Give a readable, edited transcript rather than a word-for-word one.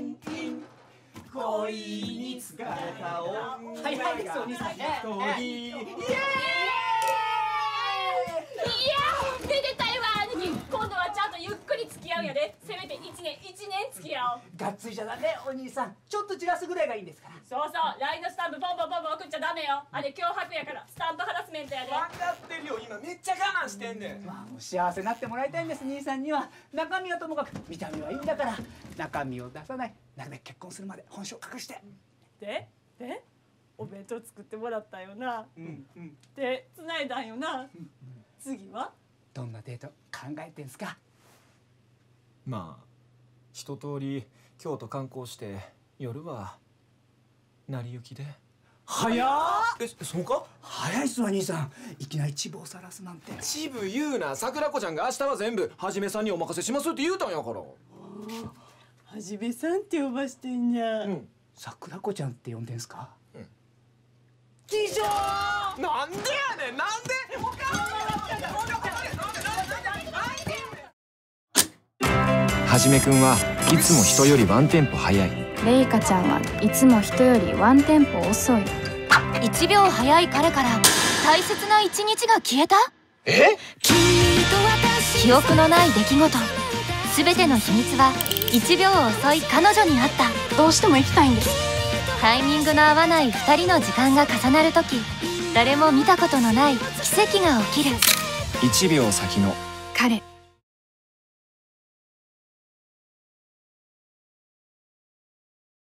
ンティン恋に疲れた女が早いですお兄さんね。 イエーイ。 めでたいわ兄貴。今度はちゃんとゆっくり付き合うんやで。せめて1年付き合おう。 がっつりじゃダメお兄さん、ちょっとじらすぐらいがいいんですから。 そうそう、LINE のスタンプポンポンポンポン送っちゃダメよ。あれ脅迫やから、スタンプハラスメントやで。 分かってるよ、今めっちゃ我慢してんねん。 まあ幸せになってもらいたいんです。兄さんには中身はともかく見た目はいいんだから、中身を出さない、なるべく結婚するまで本性を隠して。 でお弁当作ってもらったよな。 うんで繋いだんよな。次はどんなデート考えてんすか？ まあ一通り京都観光して夜は成り行きで。 早っ。 そうか？ 早いっすわ兄さん、いきなりチブを晒すなんて。 チブ言うな。桜子ちゃんが明日は全部はじめさんにお任せしますって言うたんやから。 はじめさんって呼ばしてんや。 桜子ちゃんって呼んでんすか？ 以上。 なんでやねん、なんで。はじめくんはいつも人よりワンテンポ早い。 レイカちゃんはいつも人よりワンテンポ遅い。 1秒早い彼から大切な1日が消えた。記憶のない出来事、全ての秘密は1秒遅い彼女にあった。 どうしても行きたいんです。 タイミングの合わない2人の時間が重なるとき、誰も見たことのない奇跡が起きる。 1秒先の彼。